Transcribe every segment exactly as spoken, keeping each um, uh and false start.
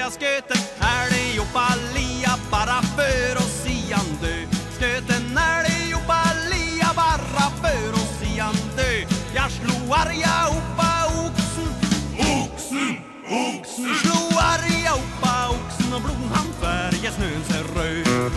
jag sköten är det jobba lia bara för att se han dö. Sköten är det jobba lia bara för att se han dö. Jag slog arga uppa oxen, oxen, oxen. Slog arga uppa oxen och blod han färger snön sig röd.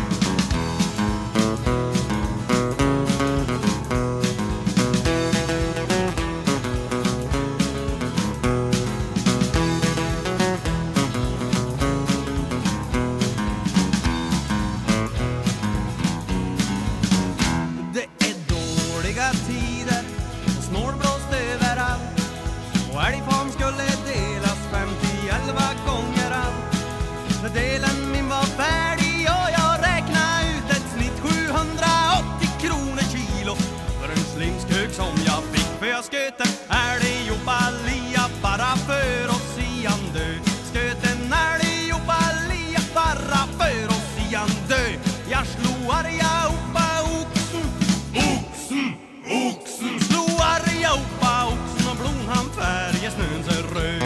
Tider och snålblåst överallt och älgfarm skulle delas femtioelva gånger allt. Delen min var färdig och jag räknade ut ett snitt sjuhundraåttio kronor kilo för en slingskög som jag fick. För jag sköten är det jobba lia bara för att se han dö. Sköten är det jobba lia bara för att se han dö. Jag slog arga uppa oxen, oxen, oxen. Slog arga uppa oxen och blod han färger snön sig röd.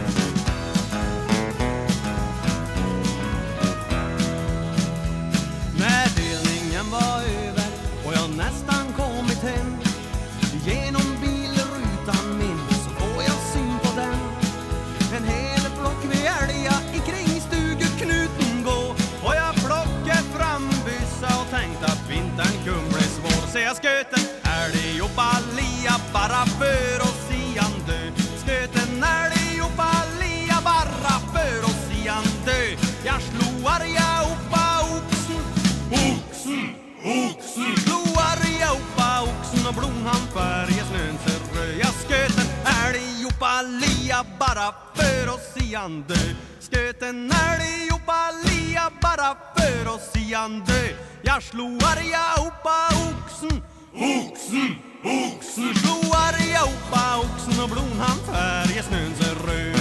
När delningen var över och jag nästan kommit hem, genom bilrutan min så får jag syn på den. En hel block med älgar i kring stugeknuten gå, och jag plockade fram byssa och tänkte att vintern kunde bli svår. Så jag sköten är det jobba lia bara för att se han dö. Sköten är det jobba lia bara för att se han dö. Jag slog arga uppa oxen, oxen, oxen. Slog arga uppa oxen och blod han färger snön sig röd. Jag sköten är det jobba lia bara för att se han dö. Sköten är det jobba lia bara för att se han dö. Jag slog arga uppa oxen, oxen, oxen. Slog arga uppa oxen och blod han färger snön sig röd.